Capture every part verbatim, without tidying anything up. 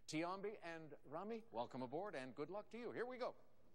Tiambi and Rami, welcome aboard and good luck to you. Here we go.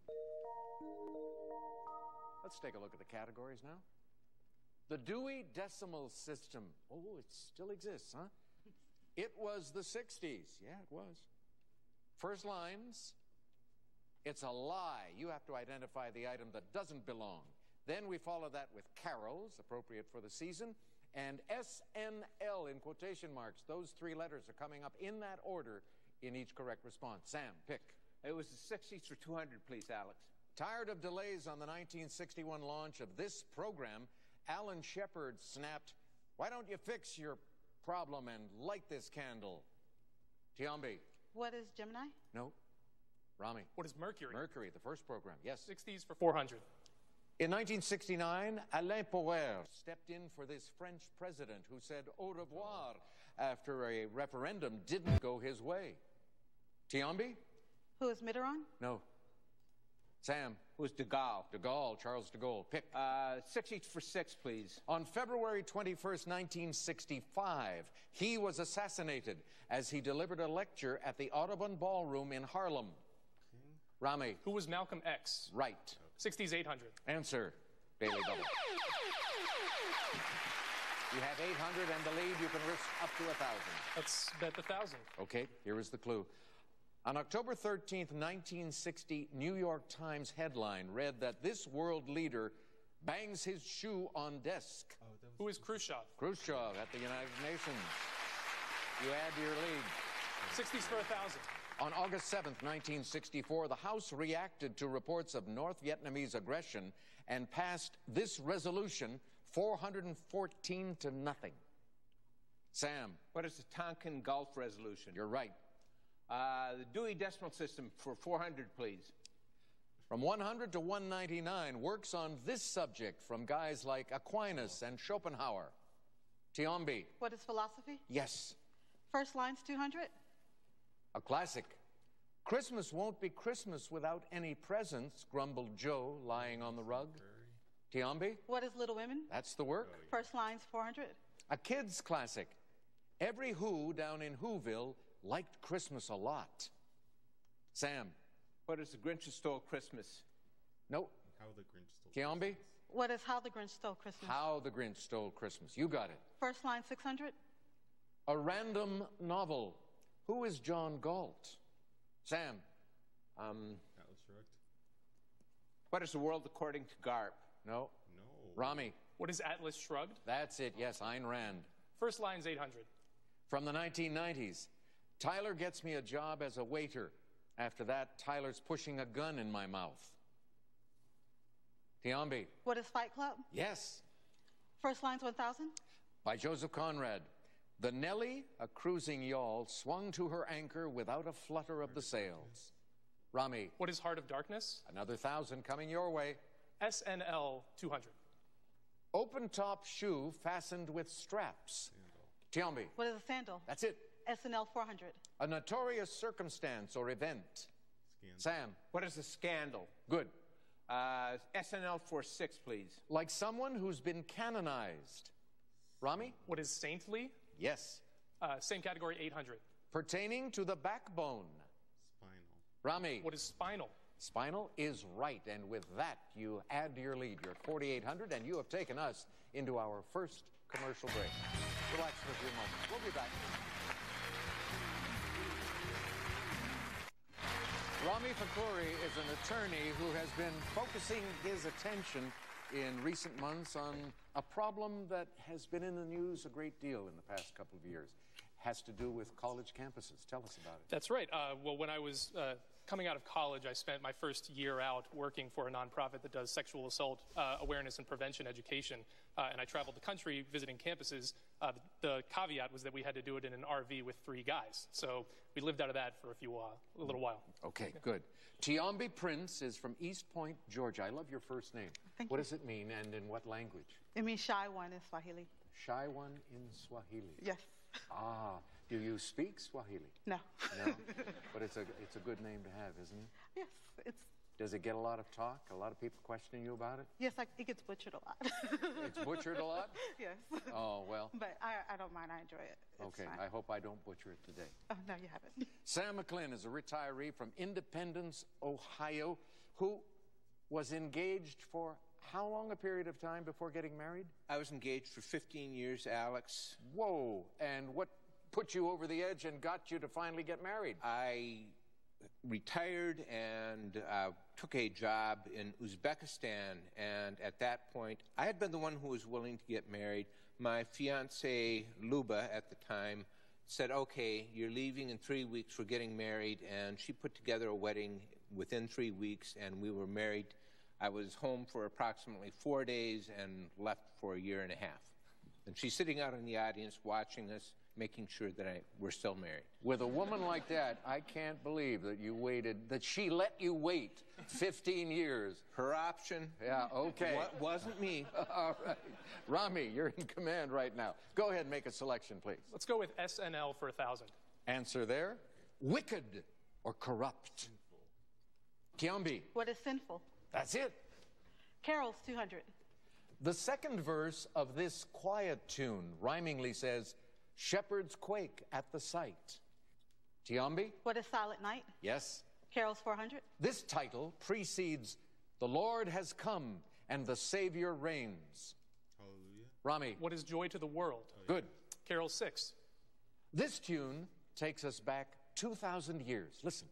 Let's take a look at the categories now. The Dewey Decimal System. Oh, it still exists, huh? It was the sixties. Yeah, it was. First lines, it's a lie. You have to identify the item that doesn't belong. Then we follow that with carols, appropriate for the season, and S N L in quotation marks. Those three letters are coming up in that order in each correct response. Sam, pick. It was the sixties for two hundred, please, Alex. Tired of delays on the nineteen sixty-one launch of this program, Alan Shepard snapped, "Why don't you fix your problem and light this candle?" Tiambi. What is Gemini? No. Rami. What is Mercury? Mercury, the first program. Yes. sixties for four hundred. In nineteen sixty-nine, Alain Poher stepped in for this French president who said au revoir after a referendum didn't go his way. Tiambi? Who is Mitterrand? No. Sam? It was de Gaulle. De Gaulle, Charles de Gaulle. Pick. Uh, sixties for six, please. On February twenty-first, nineteen sixty-five, he was assassinated as he delivered a lecture at the Audubon Ballroom in Harlem. Okay. Rami. Who was Malcolm X? Right. sixties, eight hundred. Answer. Daily Double. You have eight hundred and the lead. You can risk up to one thousand. Let's bet the one thousand. Okay, here is the clue. On October thirteenth, nineteen sixty, New York Times headline read that this world leader bangs his shoe on desk. Oh, that was Who is Khrushchev? Khrushchev at the United Nations. You add to your lead. sixties for one thousand. On August seventh, nineteen sixty-four, the House reacted to reports of North Vietnamese aggression and passed this resolution, four hundred fourteen to nothing. Sam. What is the Tonkin Gulf Resolution? You're right. Uh, the Dewey Decimal System for four hundred, please. From one hundred to one ninety-nine, works on this subject from guys like Aquinas and Schopenhauer. Tiambi. What is philosophy? Yes. First line's two hundred. A classic. Christmas won't be Christmas without any presents, grumbled Joe, lying on the rug. Tiambi. What is Little Women? That's the work. First line's four hundred. A kid's classic. Every Who down in Whoville liked Christmas a lot. Sam. What is the Grinch Who Stole Christmas? Nope. How the Grinch Stole Tiambi. What is How the Grinch Stole Christmas? How the Grinch Stole Christmas. You got it. First line six hundred. A random novel. Who is John Galt? Sam. Um, Atlas Shrugged. what is the world according to Garp? No. No. Rami. What is Atlas Shrugged? That's it. Yes, Ayn Rand. First line's eight hundred. From the nineteen nineties. Tyler gets me a job as a waiter. After that, Tyler's pushing a gun in my mouth. Tiambi. What is Fight Club? Yes. First line's one thousand. By Joseph Conrad. The Nellie, a cruising yawl, swung to her anchor without a flutter of the sails. Rami. What is Heart of Darkness? Another thousand coming your way. S N L two hundred. Open top shoe fastened with straps. Tiambi. What is a sandal? That's it. S N L four hundred. A notorious circumstance or event. Scandal. Sam. What is a scandal? Good. Uh, S N L for six, please. Like someone who's been canonized. Rami? What is Saintly? Yes. Uh, same category, eight hundred. Pertaining to the backbone. Spinal. Rami? What is Spinal? Spinal is right, and with that, you add to your lead. You're at forty-eight hundred, and you have taken us into our first commercial break. Relax for a few moments. We'll be back. Rami Fakhoury is an attorney who has been focusing his attention in recent months on a problem that has been in the news a great deal in the past couple of years. Has to do with college campuses. Tell us about it. That's right. Uh, well, when I was uh, coming out of college, I spent my first year out working for a nonprofit that does sexual assault uh, awareness and prevention education. Uh, and I traveled the country visiting campuses. Uh, the, the caveat was that we had to do it in an R V with three guys. So we lived out of that for a few while, a little while. Okay, good. Tiambi Prince is from East Point, Georgia. I love your first name. Thank what you. does it mean, and in what language? It means shy one in Swahili. Shy one in Swahili. Yes. Ah, do you speak Swahili? No. No, but it's a it's a good name to have, isn't it? Yes, it's Does it get a lot of talk? A lot of people questioning you about it? Yes, I, it gets butchered a lot. It's butchered a lot? Yes. Oh, well. But I, I don't mind. I enjoy it. It's Okay, fine. I hope I don't butcher it today. Oh, no, you haven't. Sam McLinn is a retiree from Independence, Ohio, who was engaged for how long a period of time before getting married? I was engaged for fifteen years, Alex. Whoa, and what put you over the edge and got you to finally get married? I retired and uh, took a job in Uzbekistan, and at that point, I had been the one who was willing to get married. My fiancée, Luba, at the time, said, okay, you're leaving in three weeks, we're getting married, and she put together a wedding within three weeks, and we were married. I was home for approximately four days and left for a year and a half. And she's sitting out in the audience watching us, making sure that I, we're still married. With a woman like that, I can't believe that you waited, that she let you wait fifteen years. Her option. Yeah, okay. Wa- wasn't me. All right. Rami, you're in command right now. Go ahead and make a selection, please. Let's go with S N L for a thousand. Answer there. Wicked or corrupt? Kiambi. What is sinful? That's it. Carols, two hundred. The second verse of this quiet tune rhymingly says, shepherds quake at the sight. Tiambi? What is silent night? Yes. Carols, four hundred. This title precedes The Lord Has Come and the Savior Reigns. Hallelujah. Rami? What is joy to the world? Good. Carol six. This tune takes us back two thousand years. Listen.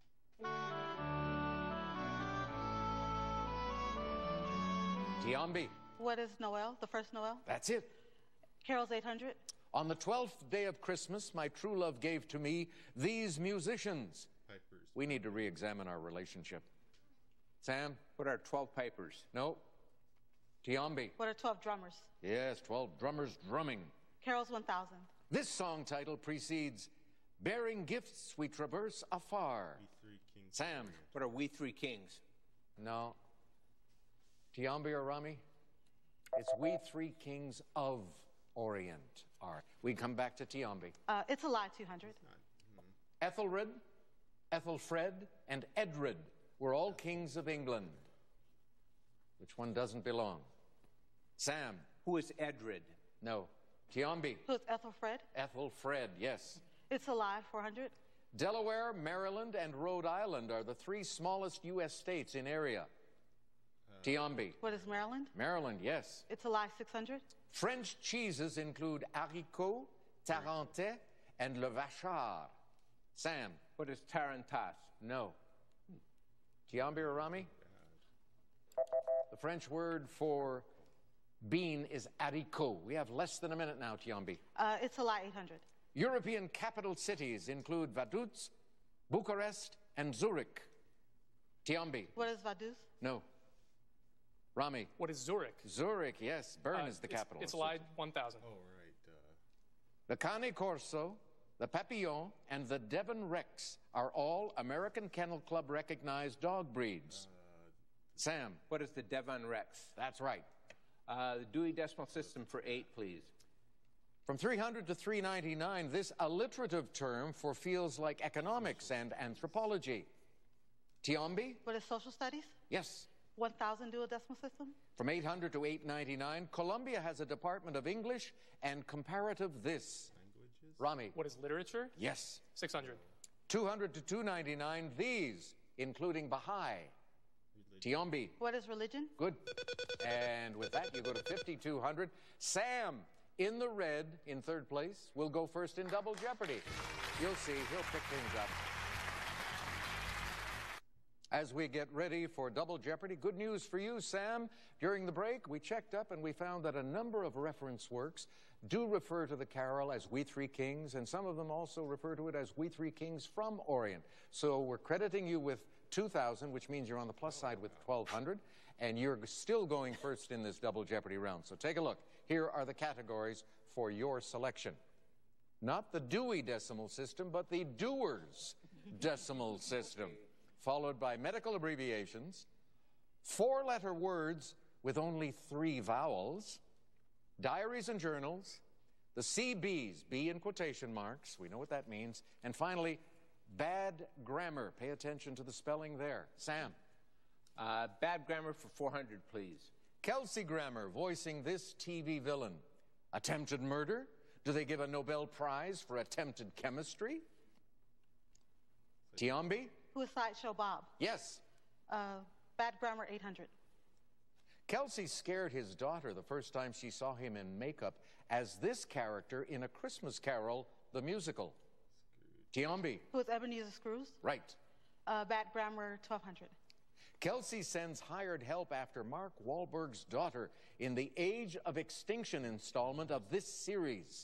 Tiambi? What is Noel, the first Noel? That's it. Carols, eight hundred. On the twelfth day of Christmas, my true love gave to me these musicians. Pipers. We need to re-examine our relationship. Sam? What are twelve pipers? No. Tiambi? What are twelve drummers? Yes, twelve drummers drumming. Carols, one thousand. This song title precedes Bearing Gifts We Traverse Afar. We three kings. Sam? What are we three kings? No. Tiambi or Rami? It's We Three Kings of Orient are. We come back to Tiambi. Uh, it's a lie, two hundred. Ethelred, Ethelfred, and Edred were all kings of England. Which one doesn't belong? Sam? Who is Edred? No. Tiambi? Who's Ethelfred? Ethelfred, yes. It's a lie, four hundred. Delaware, Maryland, and Rhode Island are the three smallest U S states in area. Tiambi? What is Maryland? Maryland, yes. It's a lie, six hundred. French cheeses include haricot, tarentais, and le vachard. Sam? What is Tarantas? No. Tiambi or Rami? The French word for bean is haricot. We have less than a minute now, Tiambi. Uh, it's a lie, eight hundred. European capital cities include Vaduz, Bucharest, and Zurich. Tiambi? What is Vaduz? No. Rami? What is Zurich? Zurich, yes. Bern Uh, is the it's- capital. It's of a lie, Switzerland. one thousand. Oh, right. Uh, The Cane Corso, the Papillon, and the Devon Rex are all American Kennel Club recognized dog breeds. Sam? What is the Devon Rex? That's right. Uh, the Dewey Decimal System for eight, please. From three hundred to three ninety-nine, this alliterative term for fields like economics and anthropology. Tiambi? What is social studies? Yes. one thousand dual decimal system? From eight hundred to eight ninety-nine, Columbia has a Department of English and Comparative This. languages. Rami? What is literature? Yes. six hundred. two hundred to two ninety-nine, these, including Baha'i. Tiambi? What is religion? Good. And with that, you go to fifty-two hundred. Sam, in the red, in third place, will go first in Double Jeopardy. You'll see, he'll pick things up. As we get ready for Double Jeopardy, good news for you, Sam. During the break, we checked up and we found that a number of reference works do refer to the carol as We Three Kings, and some of them also refer to it as We Three Kings from Orient. So we're crediting you with two thousand, which means you're on the plus side with twelve hundred, and you're still going first in this Double Jeopardy round. So take a look. Here are the categories for your selection. Not the Dewey Decimal System, but the Dewars Decimal System, followed by medical abbreviations, four-letter words with only three vowels, diaries and journals, the C Bs, B in quotation marks, we know what that means, and finally, bad grammar. Pay attention to the spelling there. Sam? Uh, bad grammar for four hundred, please. Kelsey Grammer voicing this T V villain. Attempted murder? Do they give a Nobel Prize for attempted chemistry? Tiambi? Who is Sideshow Bob? Yes. Uh, bad grammar, eight hundred. Kelsey scared his daughter the first time she saw him in makeup as this character in A Christmas Carol, the musical. Tiambi? Who is Ebenezer Scrooge? Right. Uh, bad grammar, twelve hundred. Kelsey sends hired help after Mark Wahlberg's daughter in the Age of Extinction installment of this series.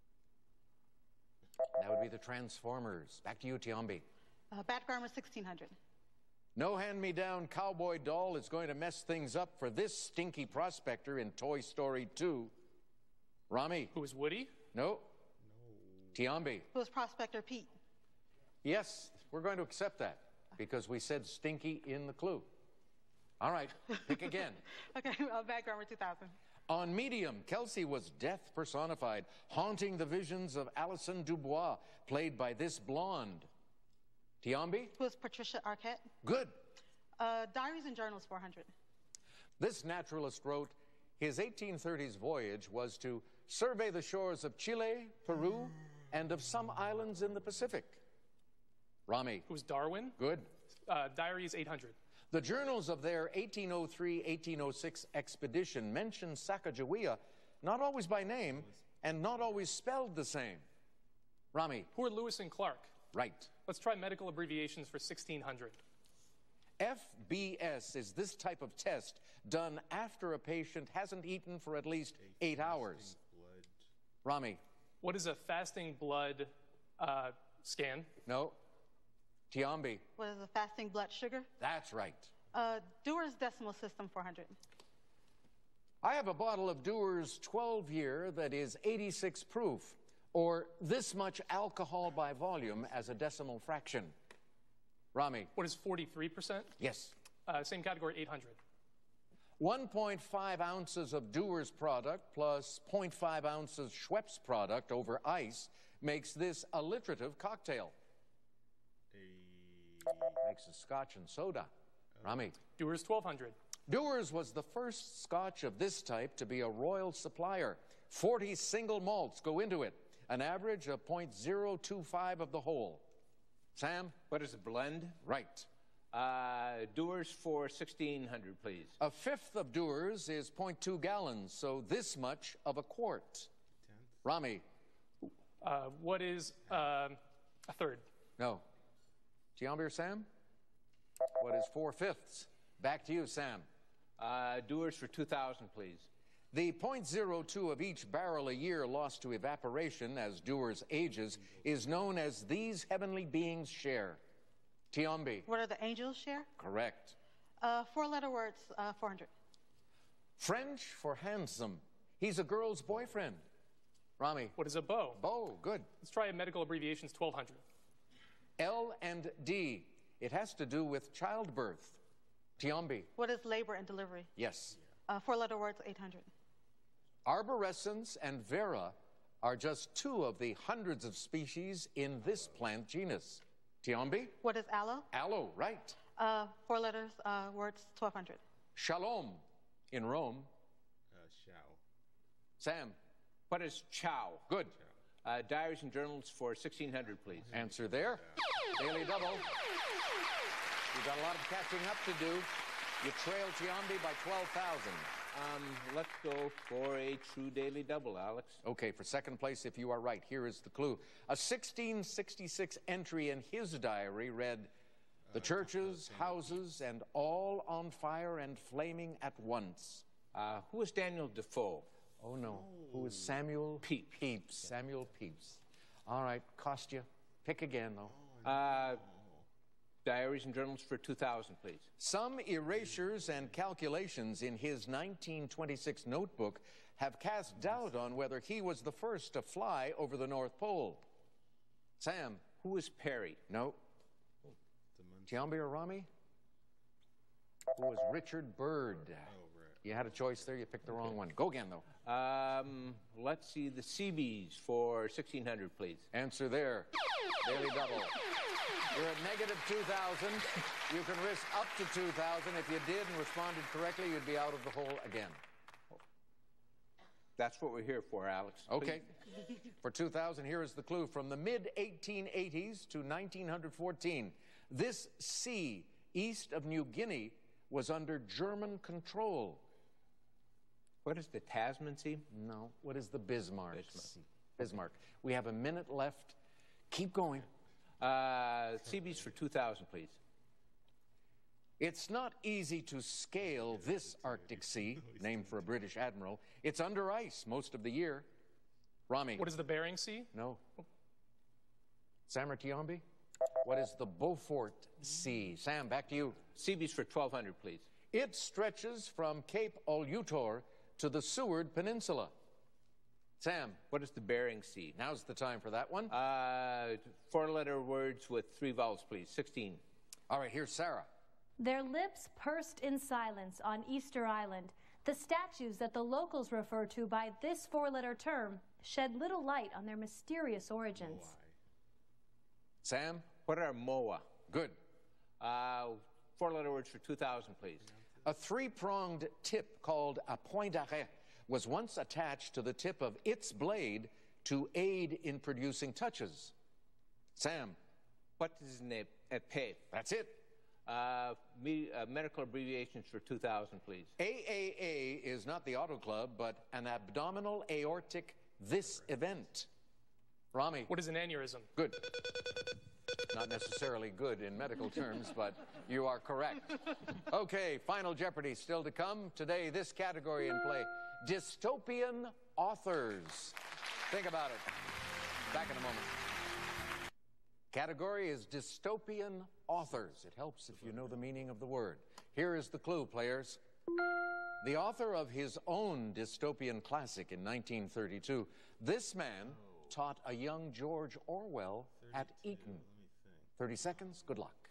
That would be the Transformers. Back to you, Tiambi. Uh, bad grammar, sixteen hundred. No hand-me-down cowboy doll is going to mess things up for this stinky prospector in Toy Story two. Rami? Who is Woody? No. Tiambi? Who is Prospector Pete? Yes, we're going to accept that because we said stinky in the clue. All right, pick again. Okay, uh, bad grammar, two thousand. On Medium, Kelsey was death personified, haunting the visions of Alison Dubois, played by this blonde. Tiambi? Who is Patricia Arquette? Good. Uh, Diaries and Journals, four hundred. This naturalist wrote, his eighteen thirties voyage was to survey the shores of Chile, Peru, and of some islands in the Pacific. Rami? Who is Darwin? Good. Uh, Diaries, eight hundred. The journals of their eighteen oh three eighteen oh six expedition mention Sacagawea not always by name and not always spelled the same. Rami? Who are Lewis and Clark? Right. Let's try medical abbreviations for sixteen hundred. F B S is this type of test done after a patient hasn't eaten for at least eight hours. Blood. Rami? What is a fasting blood uh, scan? No. Tiambi? What is a fasting blood sugar? That's right. Uh, Dewar's Decimal System, four hundred. I have a bottle of Dewar's twelve year that is eighty-six proof, or this much alcohol by volume as a decimal fraction. Rami? What is forty-three percent? Yes. Uh, same category, eight hundred. one point five ounces of Dewar's product plus zero point five ounces Schweppes product over ice makes this alliterative cocktail. A Makes a scotch and soda. Rami? Dewar's, twelve hundred. Dewar's was the first scotch of this type to be a royal supplier. forty single malts go into it, an average of zero point zero two five of the whole. Sam? What is a blend? Right. Uh, Dewar's for sixteen hundred, please. A fifth of Dewar's is zero point two gallons, so this much of a quart. Rami? Uh, what is um a third? No. Tiambi or Sam? What is four fifths? Back to you, Sam. Uh, Dewar's for two thousand, please. The zero point zero two of each barrel a year lost to evaporation as Dewar's ages is known as these heavenly beings share. Tiambi? What are the angels share? Correct. Uh, Four-letter words, uh, four hundred. French for handsome. He's a girl's boyfriend. Rami? What is a bow? Bo, good. Let's try medical abbreviations, twelve hundred. L and D. It has to do with childbirth. Tiambi? What is labor and delivery? Yes. Uh, Four-letter words, eight hundred. Arborescens and Vera are just two of the hundreds of species in this plant genus. Tiambi? What is aloe? Aloe, right. Uh, four letters, uh, words, twelve hundred. Shalom in Rome. uh, Shao. Sam? What is chow? Good. Uh, Diaries and Journals for sixteen hundred, please. Answer there. Daily double. You've got a lot of catching up to do. You trail Tiambi by twelve thousand. Um, let's go for a true daily double, Alex. Okay, for second place, if you are right, here is the clue. A sixteen sixty-six entry in his diary read, the churches, houses, and all on fire and flaming at once. Uh, who is Daniel Defoe? Oh, no. Who is Samuel Pepys. Pepys. Samuel Pepys. All right, cost you. Pick again, though. Uh, Diaries and Journals for two thousand, please. Some erasures and calculations in his nineteen twenty-six notebook have cast doubt on whether he was the first to fly over the North Pole. Sam? Who is Perry? No. Tiambi or Rami? Who was Richard Byrd? Oh, right. You had a choice there. You picked the wrong one. Go again, though. Um, let's see, the Seabees for sixteen hundred, please. Answer there. Daily double. You're at negative two thousand. You can risk up to two thousand. If you did and responded correctly, you'd be out of the hole again. That's what we're here for, Alex. Okay. For two thousand, here is the clue. From the mid eighteen eighties to nineteen fourteen, this sea east of New Guinea was under German control. What is the Tasman Sea? No. What is the Bismarck Bismarck. Sea? Bismarck. We have a minute left. Keep going. Uh, Seabees for two thousand, please. It's not easy to scale this Arctic Sea, named for a British admiral. It's under ice most of the year. Rami. What is the Bering Sea? No. Sam or Tiombi? What is the Beaufort Sea? Sam, back to you. Seabees for twelve hundred, please. It stretches from Cape Olutor to the Seward Peninsula. Sam. What is the Bering Sea? Now's the time for that one. Uh, four-letter words with three vowels, please. sixteen. All right, here's Sarah. Their lips pursed in silence on Easter Island, the statues that the locals refer to by this four-letter term shed little light on their mysterious origins. Sam? What are Moa? Good. Uh, four-letter words for two thousand, please. A three-pronged tip called a point d'arrêt was once attached to the tip of its blade to aid in producing touches. Sam? What is an épée? That's it. Uh, me, uh, medical abbreviations for two thousand, please. A A A is not the auto club, but an abdominal aortic this event. Rami? What is an aneurysm? Good. Not necessarily good in medical terms, but you are correct. Okay, Final Jeopardy still to come. Today, this category in play, dystopian authors. Think about it. Back in a moment. Category is dystopian authors. It helps if you know the meaning of the word. Here is the clue, players. The author of his own dystopian classic in nineteen thirty-two, this man taught a young George Orwell at Eton. thirty seconds, good luck.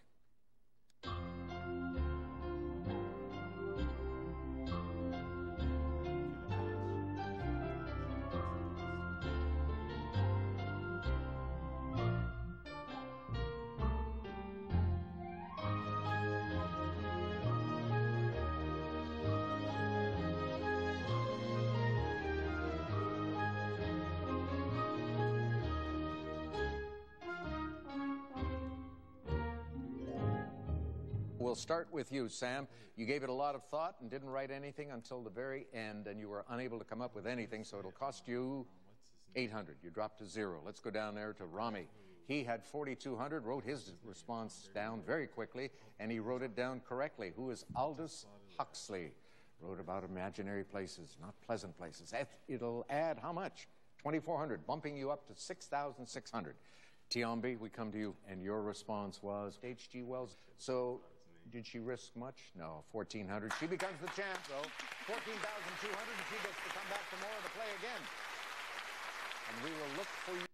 We'll start with you, Sam. You gave it a lot of thought and didn't write anything until the very end, and you were unable to come up with anything, so it'll cost you eight hundred. You dropped to zero. Let's go down there to Rami. He had forty-two hundred, wrote his response down very quickly, and he wrote it down correctly. Who is Aldous Huxley? Wrote about imaginary places, not pleasant places. It'll add how much? twenty-four hundred, bumping you up to six thousand six hundred. Tiombi, we come to you, and your response was H G Wells. So did she risk much? No, fourteen hundred. She becomes the champ, though. fourteen thousand two hundred, and she gets to come back for more to play again. And we will look for you.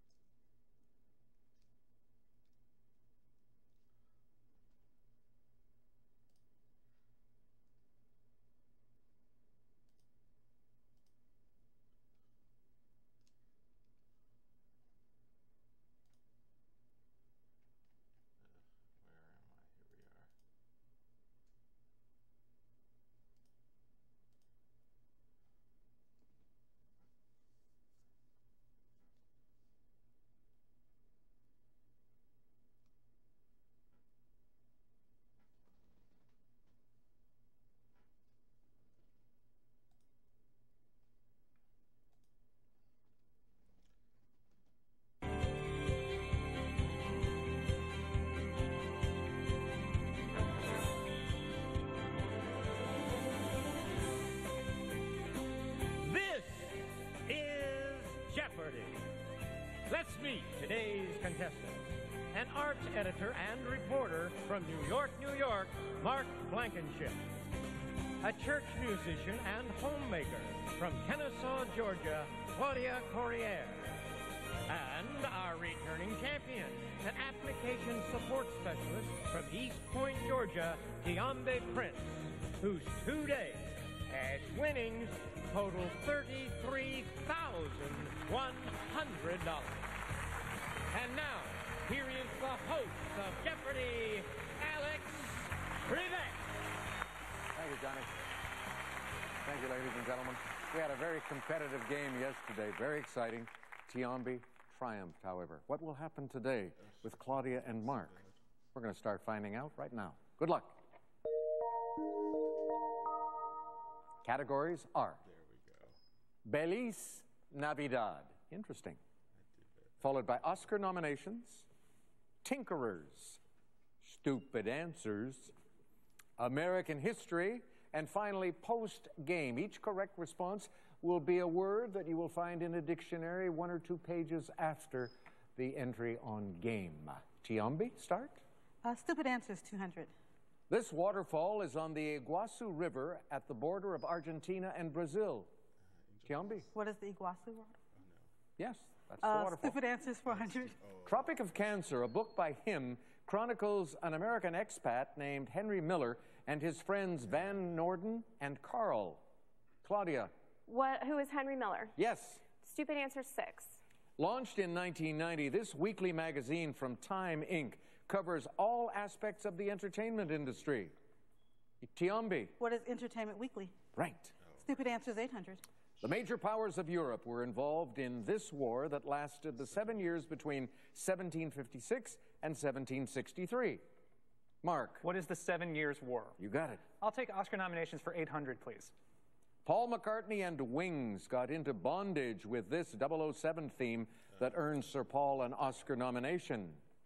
Let's meet today's contestants. An art editor and reporter from New York, New York, Mark Blankenship. A church musician and homemaker from Kennesaw, Georgia, Claudia Corriere. And our returning champion, an application support specialist from East Point, Georgia, Tiombi Prince, whose two days cash winnings total thirty-three thousand one hundred dollars. And now, here is the host of Thank you, ladies and gentlemen. We had a very competitive game yesterday, very exciting. Tiambi triumphed, however. What will happen today with Claudia and Mark? We're going to start finding out right now. Good luck. Categories are Feliz Navidad. Interesting. Followed by Oscar nominations, Tinkerers, Stupid Answers, American History, and finally, post-game. Each correct response will be a word that you will find in a dictionary one or two pages after the entry on game. Tiambi, start. Uh, stupid answers, two hundred. This waterfall is on the Iguazu River at the border of Argentina and Brazil. Tiambi. What is the Iguazu word? Yes, that's the Uh, waterfall. stupid answers, four hundred. Tropic of Cancer, a book by him, chronicles an American expat named Henry Miller and his friends Van Norden and Carl. Claudia. What, who is Henry Miller? Yes. Stupid answer six. Launched in nineteen ninety, this weekly magazine from Time Incorporated covers all aspects of the entertainment industry. Tiambi. What is Entertainment Weekly? Right. Stupid answers, eight hundred. The major powers of Europe were involved in this war that lasted the seven years between seventeen fifty-six and seventeen sixty-three. Mark. What is the Seven Years' War? You got it. I'll take Oscar nominations for eight hundred, please. Paul McCartney and Wings got into bondage with this double oh seven theme that earned Sir Paul an Oscar nomination.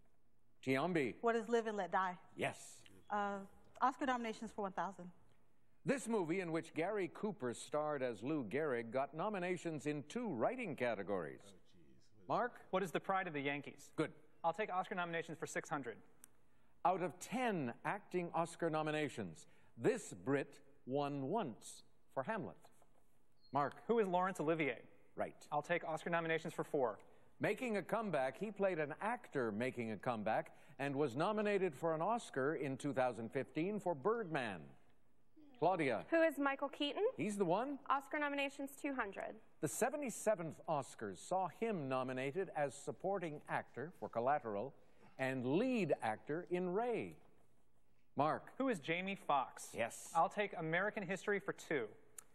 Tiambi. What is Live and Let Die? Yes. Uh, Oscar nominations for one thousand. This movie, in which Gary Cooper starred as Lou Gehrig, got nominations in two writing categories. Mark? What is The Pride of the Yankees? Good. I'll take Oscar nominations for six hundred. Out of ten acting Oscar nominations, this Brit won once for Hamlet. Mark? Who is Laurence Olivier? Right. I'll take Oscar nominations for four. Making a comeback, he played an actor making a comeback and was nominated for an Oscar in two thousand fifteen for Birdman. Claudia. Who is Michael Keaton? He's the one. Oscar nominations two hundred. The seventy-seventh Oscars saw him nominated as supporting actor for Collateral and lead actor in Ray. Mark. Who is Jamie Foxx? Yes. I'll take American History for two.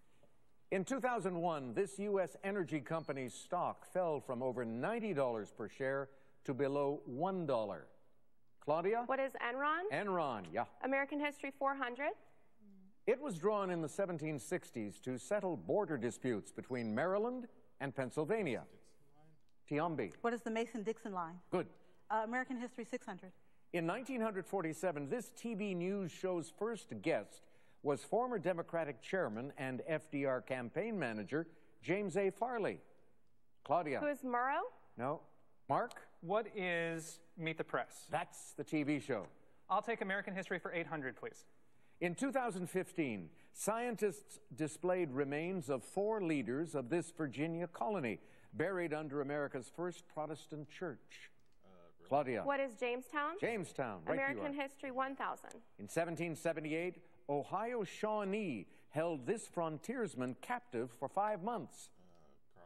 In two thousand one, this U S energy company's stock fell from over ninety dollars per share to below one dollar. Claudia? What is Enron? Enron, yeah. American History four hundred. It was drawn in the seventeen sixties to settle border disputes between Maryland and Pennsylvania. Tiambi. What is the Mason-Dixon line? Good. Uh, American History six hundred. In nineteen forty-seven, this T V news show's first guest was former Democratic chairman and F D R campaign manager James A. Farley. Claudia. Who is Murrow? No. Mark? What is Meet the Press? That's the T V show. I'll take American History for eight hundred, please. In two thousand fifteen, scientists displayed remains of four leaders of this Virginia colony, buried under America's first Protestant church. Uh, Claudia. What is Jamestown? Jamestown, right American you are. History one thousand. In seventeen seventy-eight, Ohio Shawnee held this frontiersman captive for five months. Uh,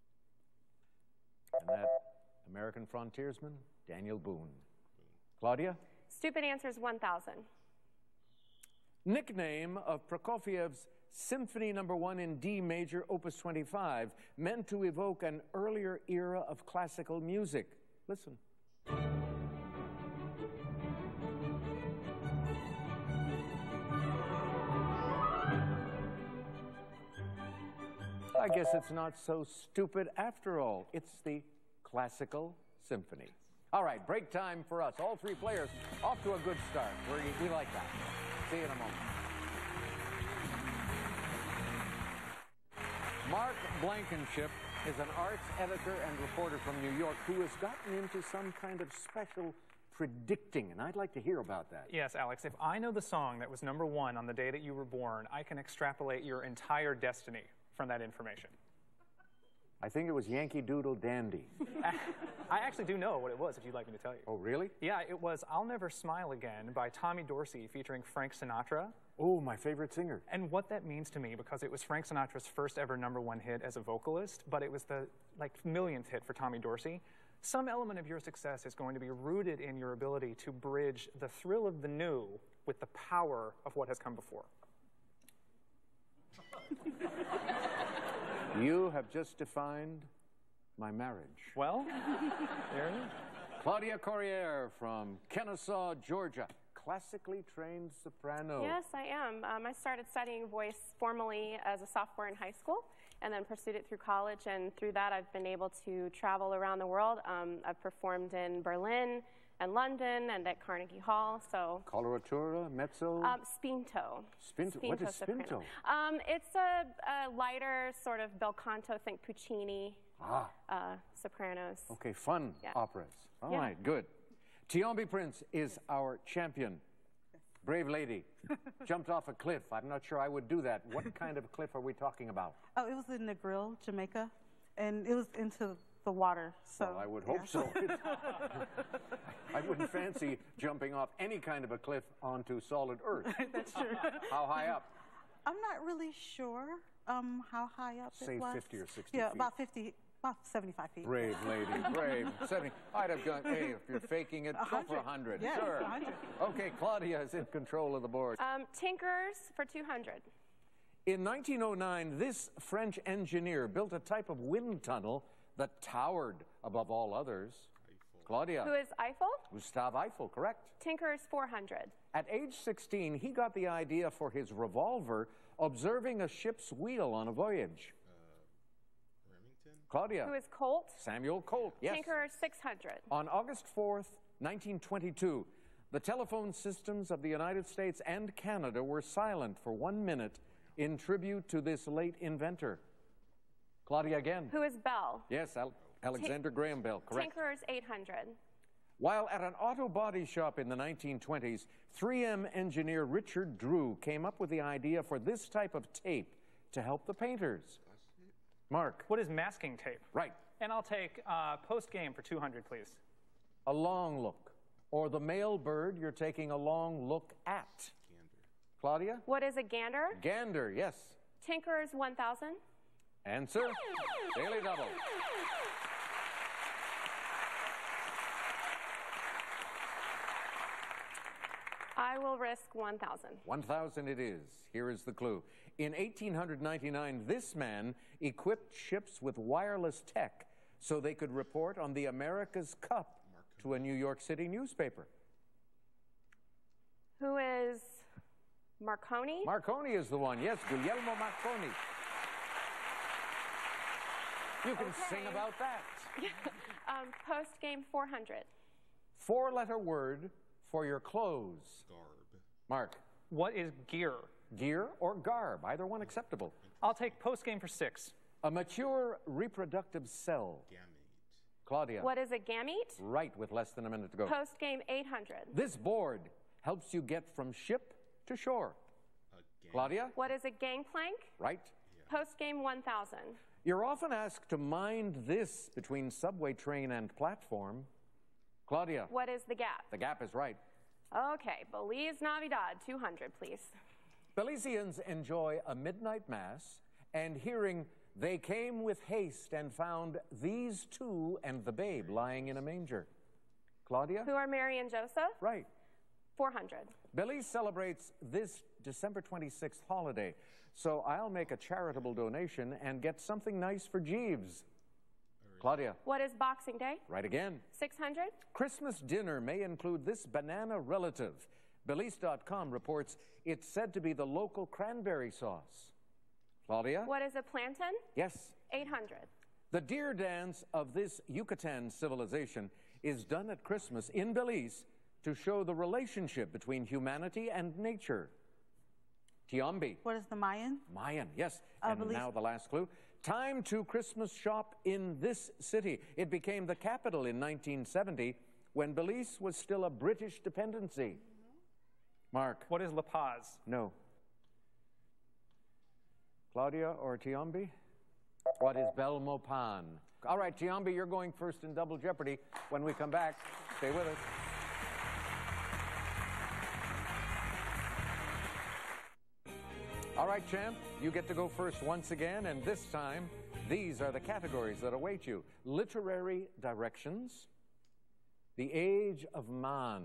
Crockett. And that American frontiersman, Daniel Boone. Boone. Claudia? Stupid answers one thousand. Nickname of Prokofiev's Symphony Number One in D Major, Opus twenty-five, meant to evoke an earlier era of classical music. Listen. I guess it's not so stupid after all. It's the Classical Symphony. All right, break time for us. All three players off to a good start. We, we like that. See you in a moment. Mark Blankenship is an arts editor and reporter from New York who has gotten into some kind of special predicting, and I'd like to hear about that. Yes, Alex, if I know the song that was number one on the day that you were born, I can extrapolate your entire destiny from that information. I think it was Yankee Doodle Dandy. I actually do know what it was, if you'd like me to tell you. Oh, really? Yeah, it was I'll Never Smile Again by Tommy Dorsey featuring Frank Sinatra. Oh, my favorite singer. And what that means to me, because it was Frank Sinatra's first ever number one hit as a vocalist, but it was the like millionth hit for Tommy Dorsey. Some element of your success is going to be rooted in your ability to bridge the thrill of the new with the power of what has come before. You have just defined my marriage. Well, there it is. Claudia Corriere from Kennesaw, Georgia. Classically trained soprano. Yes, I am. Um, I started studying voice formally as a sophomore in high school and then pursued it through college. And through that, I've been able to travel around the world. Um, I've performed in Berlin and London and at Carnegie Hall. So Coloratura, mezzo? um, Spinto. Spinto. What is soprano. Spinto? Um, it's a, a lighter sort of bel canto, think Puccini, Ah, uh, sopranos. okay, fun Yeah. operas. All Yeah. right, good. Tiombi Prince is our champion. Brave lady. Jumped off a cliff. I'm not sure I would do that. What kind of cliff are we talking about? Oh, it was in Negril, Jamaica, and it was into the water. So Well, I would hope yeah. so. I wouldn't fancy jumping off any kind of a cliff onto solid earth. That's true. How high up? I'm not really sure um, how high up Say it was. fifty or sixty Yeah, feet. about fifty, about seventy-five feet. Brave lady, brave. seventy. I'd have gone, hey, if you're faking it, go for a hundred. Yeah, Sure. a hundred. Okay, Claudia is in control of the board. Um, Tinkers for two hundred. In nineteen oh nine, this French engineer built a type of wind tunnel that towered above all others. Claudia. Who is Eiffel? Gustave Eiffel, correct. Tinkers four hundred. At age sixteen, he got the idea for his revolver observing a ship's wheel on a voyage. Remington? Claudia. Who is Colt? Samuel Colt, yes. Tinkers six hundred. On August fourth, nineteen twenty-two, the telephone systems of the United States and Canada were silent for one minute in tribute to this late inventor. Claudia again. Who is Bell? Yes, Al Alexander Graham Bell, correct. Tinkers eight hundred. While at an auto body shop in the nineteen twenties, three M engineer Richard Drew came up with the idea for this type of tape to help the painters. Mark. What is masking tape? Right. And I'll take uh, post-game for two hundred, please. A long look. Or the male bird you're taking a long look at. Gander. Claudia? What is a gander? Gander, yes. Tinkers one thousand. Answer? Daily double. I will risk one thousand. one thousand it is. Here is the clue. In eighteen ninety-nine, this man equipped ships with wireless tech so they could report on the America's Cup to a New York City newspaper. Who is Marconi? Marconi is the one. Yes, Guglielmo Marconi. You can Okay. sing about that. um, post game four hundred. Four-letter word for your clothes. Garb. Mark. What is gear? Gear or garb, either one acceptable. I'll take post-game for six. A mature reproductive cell. Gamete. Claudia. What is a gamete? Right, with less than a minute to go. Post game eight hundred. This board helps you get from ship to shore. A gang. Claudia? What is a gangplank? Right. Post game one thousand. You're often asked to mind this between subway train and platform. Claudia? What is the gap? The gap is right. Okay, Belize Navidad two hundred, please. Belizeans enjoy a midnight mass and hearing they came with haste and found these two and the babe lying in a manger. Claudia? Who are Mary and Joseph? Right. four hundred. Belize celebrates this December twenty-sixth holiday, so I'll make a charitable donation and get something nice for Jeeves. Claudia? What is Boxing Day? Right again. six hundred. Christmas dinner may include this banana relative. Belize dot com reports it's said to be the local cranberry sauce. Claudia? What is a plantain? Yes. eight hundred. The deer dance of this Yucatan civilization is done at Christmas in Belize to show the relationship between humanity and nature. Tiombi. What is the Mayan? Mayan, yes. Uh, and Belize. now the last clue. Time to Christmas shop in this city. It became the capital in nineteen seventy when Belize was still a British dependency. Mark. What is La Paz? No. Claudia or Tiombi? What is Belmopan? All right, Tiombi, you're going first in Double Jeopardy. When we come back, stay with us. All right, champ, you get to go first once again, and this time, these are the categories that await you. Literary directions, the age of man,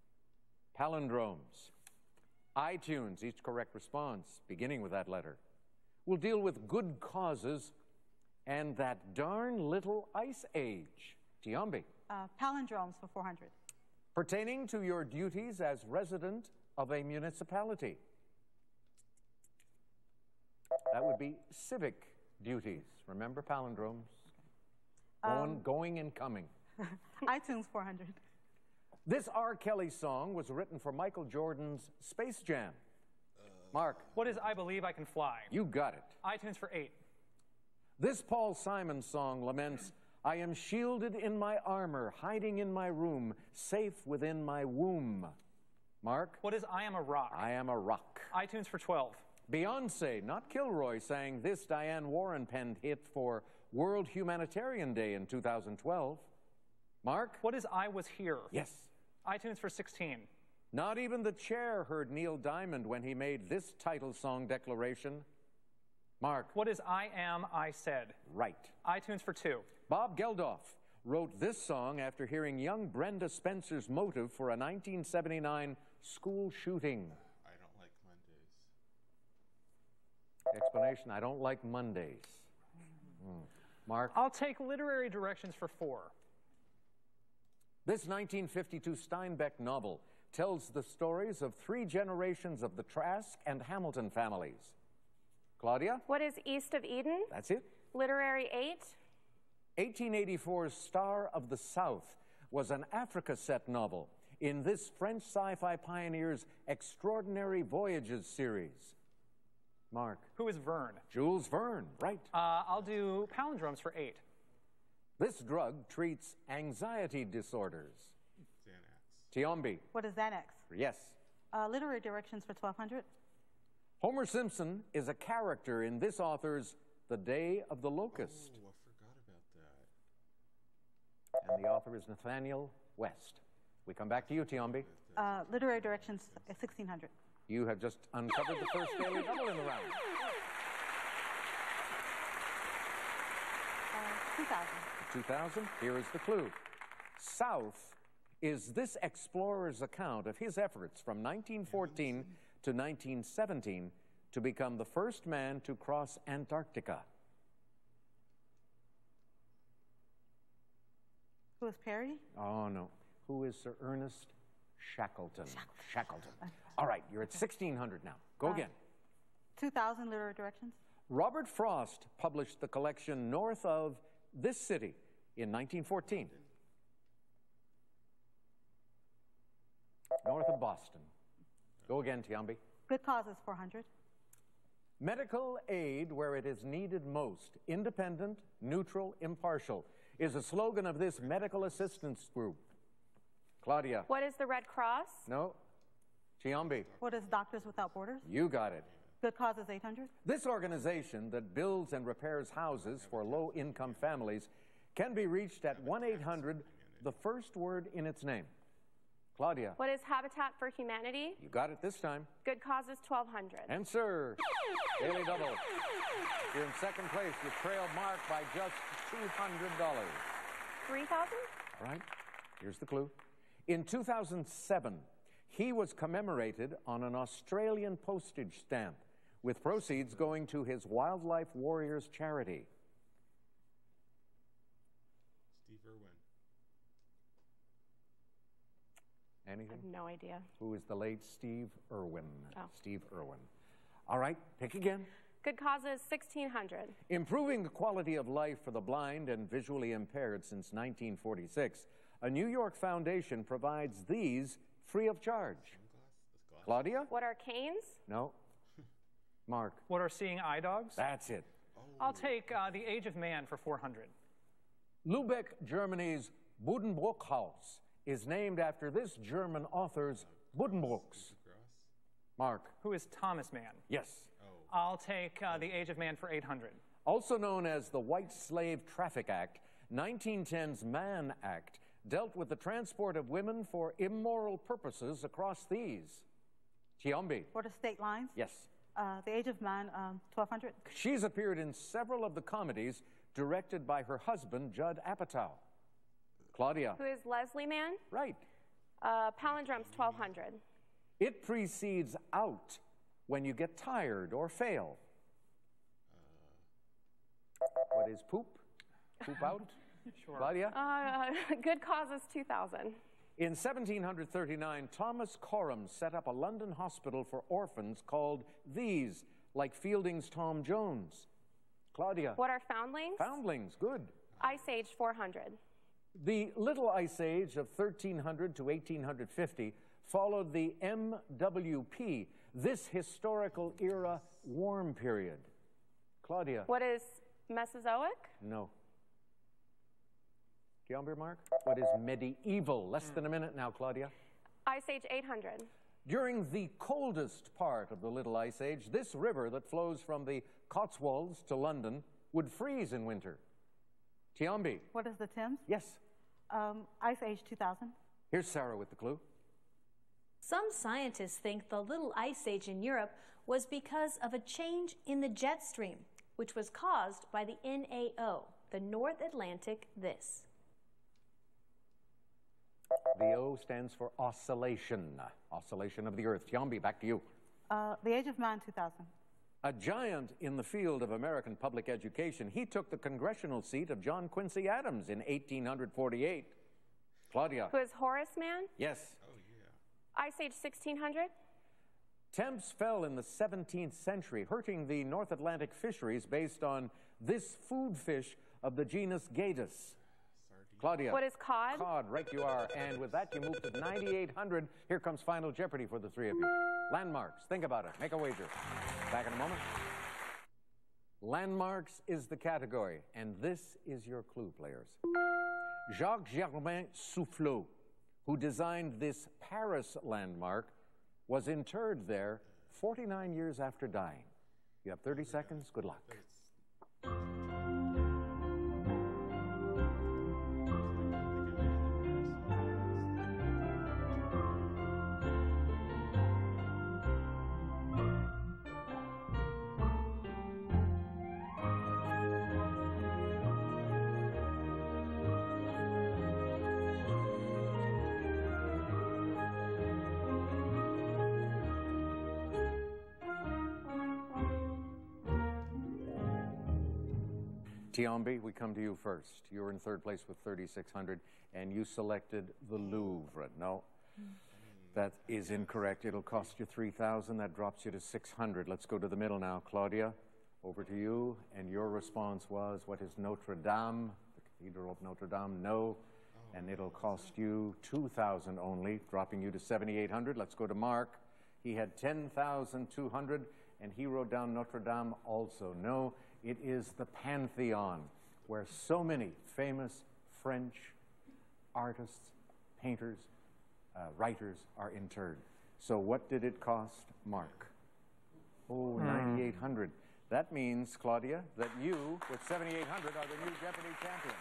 palindromes, iTunes, each correct response, beginning with that letter, will deal with good causes and that darn little ice age. Tiambi. Uh, palindromes for four hundred. Pertaining to your duties as resident of a municipality. That would be civic duties. Remember palindromes? Going, Um, going and coming. iTunes four hundred. This R. Kelly song was written for Michael Jordan's Space Jam. Mark. What is I Believe I Can Fly? You got it. iTunes for eight. This Paul Simon song laments, I am shielded in my armor, hiding in my room, safe within my womb. Mark. What is I Am a Rock? I am a rock. iTunes for twelve. Beyonce, not Kilroy, sang this Diane Warren penned hit for World Humanitarian Day in two thousand twelve. Mark? What is I Was Here? Yes. iTunes for sixteen. Not even the chair heard Neil Diamond when he made this title song declaration. Mark? What is I Am, I Said? Right. iTunes for two. Bob Geldof wrote this song after hearing young Brenda Spencer's motive for a nineteen seventy-nine school shooting. I don't like Mondays. Explanation, I don't like Mondays. Hmm. Mark? I'll take literary directions for four. This nineteen fifty-two Steinbeck novel tells the stories of three generations of the Trask and Hamilton families. Claudia? What is East of Eden? That's it. Literary eight. eighteen eighty-four's Star of the South was an Africa set novel in this French sci-fi pioneer's Extraordinary Voyages series. Mark? Who is Verne? Jules Verne, right. Uh, I'll do palindromes for eight. This drug treats anxiety disorders. Xanax. Tiambi? What is Xanax? Yes. Uh, literary directions for twelve hundred. Homer Simpson is a character in this author's The Day of the Locust. Oh, I forgot about that. And the author is Nathaniel West. We come back to you, Tiambi. Uh, literary directions at sixteen hundred. You have just uncovered the first daily double in the round. Uh, two thousand. two thousand, here is the clue. South is this explorer's account of his efforts from nineteen fourteen to nineteen seventeen to become the first man to cross Antarctica. Who is Perry? Oh, no. Who is Sir Ernest Shackleton? Shackleton. All right, you're at sixteen hundred now. Go Uh, again. two thousand literary directions. Robert Frost published the collection North of this city in nineteen fourteen. North of Boston. Go again, Tiambi. Good causes four hundred. Medical aid where it is needed most, independent, neutral, impartial, is a slogan of this medical assistance group. Claudia. What is the Red Cross? No. Tiambi. What is Doctors Without Borders? You got it. Good causes eight hundred. This organization that builds and repairs houses for low-income families can be reached at one eight hundred, the first word in its name. Claudia. What is Habitat for Humanity? You got it this time. Good causes twelve hundred. And sir, daily double. You're in second place. You trail Mark by just two hundred dollars. three thousand? All right, here's the clue. In two thousand seven, he was commemorated on an Australian postage stamp with proceeds going to his Wildlife Warriors charity. Steve Irwin. I Anything? have no idea. Who is the late Steve Irwin? Oh. Steve Irwin. All right, pick again. Good causes sixteen hundred. Improving the quality of life for the blind and visually impaired since nineteen forty-six, a New York foundation provides these free of charge. Claudia? What are canes? No. Mark? What are seeing eye dogs? That's it. I'll take uh, The Age of Man for four hundred. Lubeck, Germany's Buddenbrook-Haus is named after this German author's Buddenbrooks. Mark? Who is Thomas Mann? Yes. I'll take uh, The Age of Man for eight hundred. Also known as the White Slave Traffic Act, nineteen ten's Mann Act dealt with the transport of women for immoral purposes across these. Tiambi? What are state lines? Yes. Uh, the Age of Man, um, twelve hundred. She's appeared in several of the comedies directed by her husband, Judd Apatow. Claudia? Who is Leslie Mann? Right. Uh, palindromes twelve hundred. It precedes out when you get tired or fail. What is poop? Poop out? Sure. Claudia? Uh, good causes two thousand. In seventeen thirty-nine, Thomas Coram set up a London hospital for orphans called These, like Fielding's Tom Jones. Claudia? What are foundlings? Foundlings, good. Ice Age four hundred. The Little Ice Age of thirteen hundred to eighteen fifty followed the M W P, this historical era warm period. Claudia? What is Mesozoic? No. Giamber, Mark? What is medieval? Less than a minute now, Claudia. Ice Age eight hundred. During the coldest part of the Little Ice Age, this river that flows from the Cotswolds to London would freeze in winter. Tiambi? What is the Thames? Yes. Um, Ice Age two thousand. Here's Sarah with the clue. Some scientists think the Little Ice Age in Europe was because of a change in the jet stream, which was caused by the N A O, the North Atlantic This. The O stands for oscillation, oscillation of the Earth. Tiambi, back to you. Uh, the Age of Man two thousand. A giant in the field of American public education, he took the congressional seat of John Quincy Adams in eighteen forty-eight. Claudia? Who is Horace Man? Yes. Oh, yeah. Ice Age sixteen hundred. Temps fell in the seventeenth century, hurting the North Atlantic fisheries based on this food fish of the genus Gadus. Claudia? What is cod? Cod, right you are. And with that, you move to ninety-eight hundred. Here comes Final Jeopardy for the three of you. Landmarks, think about it. Make a wager. Back in a moment. Landmarks is the category, and this is your clue, players. Jacques Germain Soufflot, who designed this Paris landmark, was interred there forty-nine years after dying. You have thirty seconds. Good luck. Tiambi, we come to you first. You were in third place with thirty-six hundred, and you selected the Louvre. No, that is incorrect. It'll cost you three thousand. That drops you to six hundred. Let's go to the middle now. Claudia, over to you. And your response was, what is Notre Dame? The Cathedral of Notre Dame? No. And it'll cost you two thousand only, dropping you to seventy-eight hundred. Let's go to Mark. He had ten thousand two hundred, and he wrote down Notre Dame also. No. It is the Pantheon, where so many famous French artists, painters, uh, writers are interred. So what did it cost, Mark? Oh, Hmm. ninety-eight hundred. That means, Claudia, that you, with seventy-eight hundred, are the new Jeopardy champion.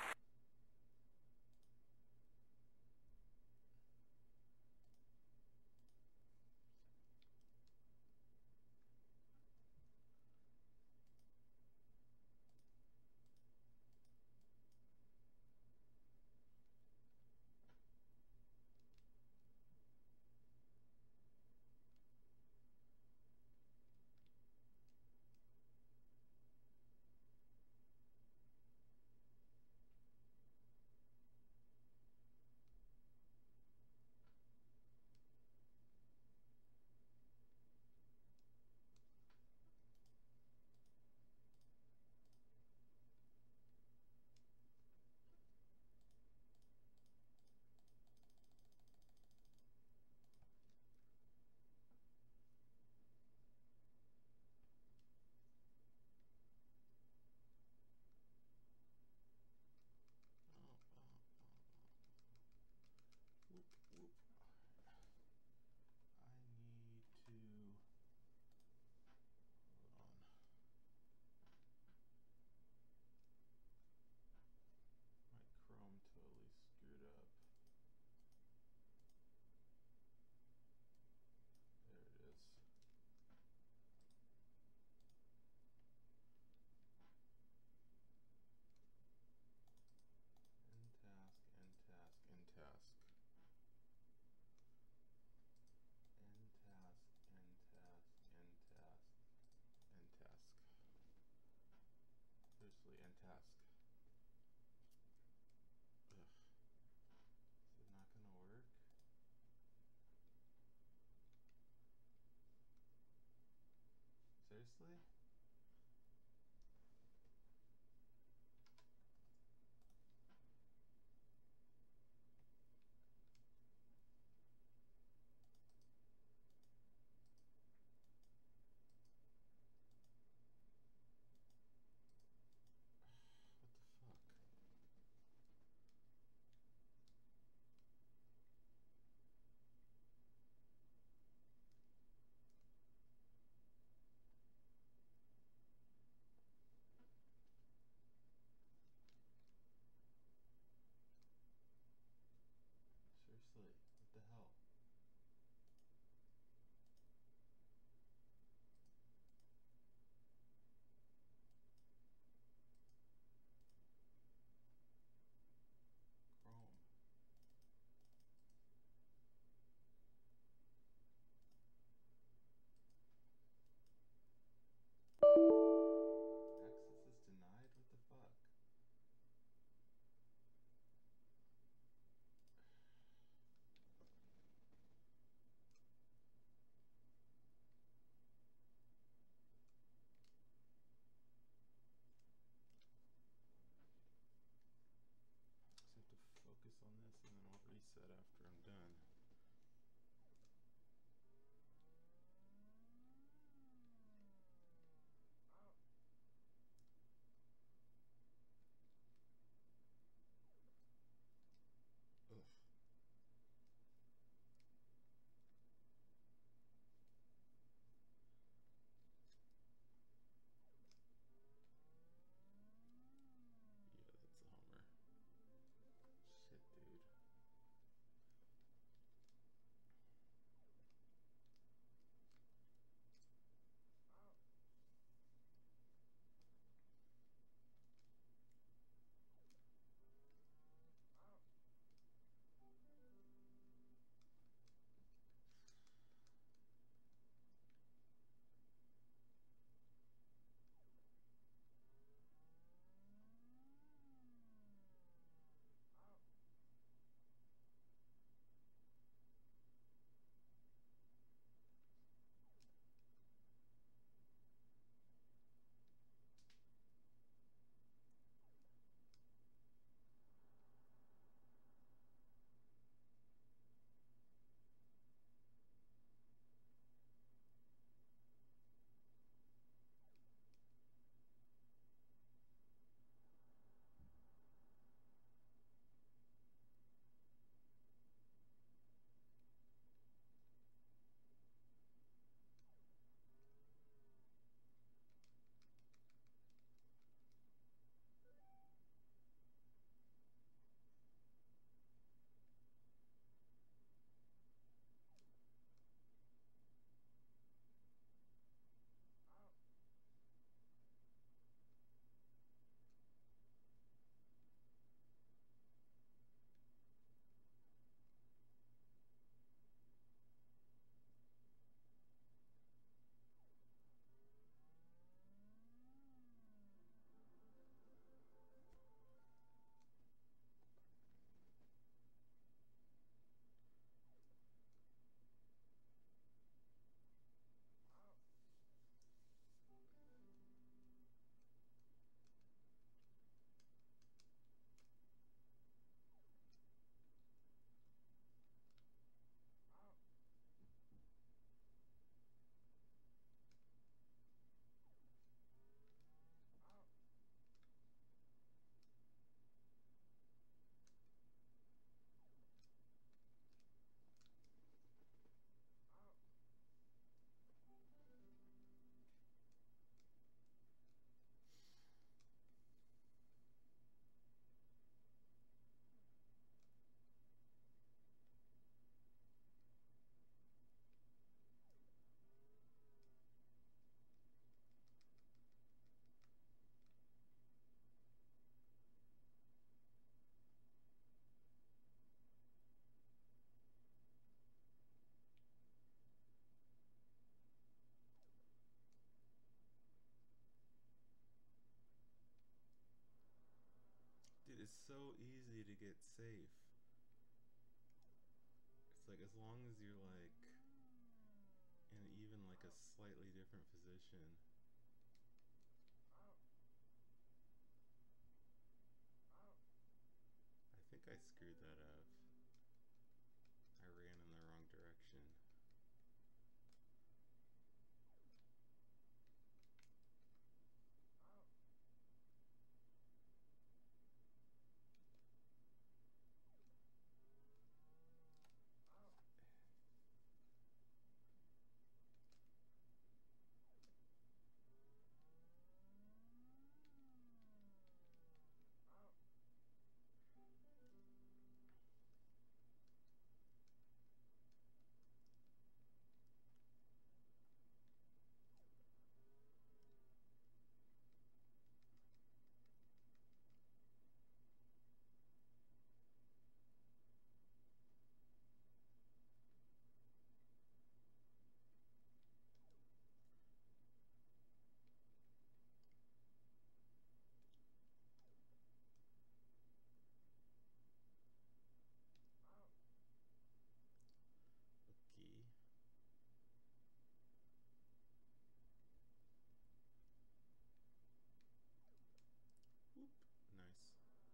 so easy to get safe. It's like as long as you're like in even like a slightly different position. I think I screwed that up. I ran in the wrong direction. Okay. Whoop. Nice.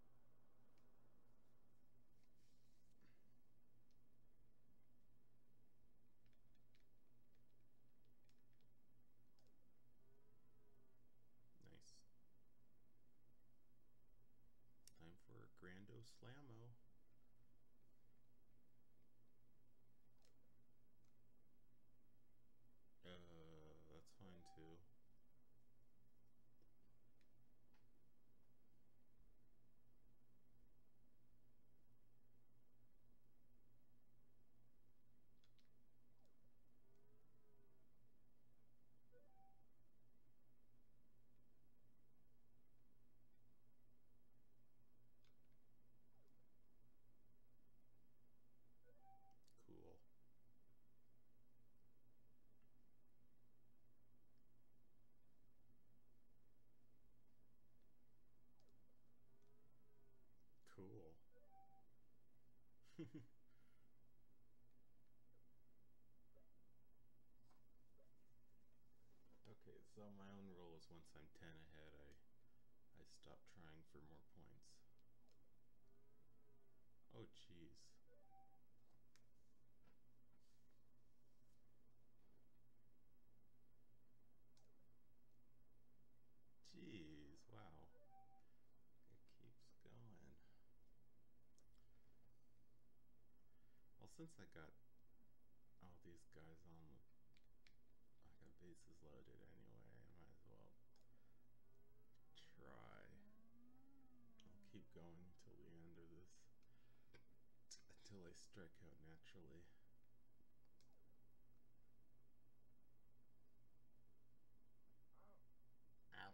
Nice. Time for a Grando Slammo. Uh, that's fine too. Cool. Cool. Okay, so my own rule is once I'm ten ahead, I I stop trying for more points. Oh, jeez. Jeez, wow. It keeps going. Well, since I got all these guys on the, I got bases loaded anyway, I might as well try. I'll keep going till the end of this, until I strike out naturally. Ow.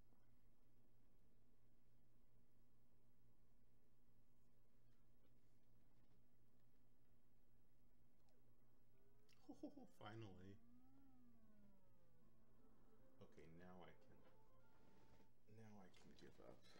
Oh, finally. Okay, now I can, now I can give up.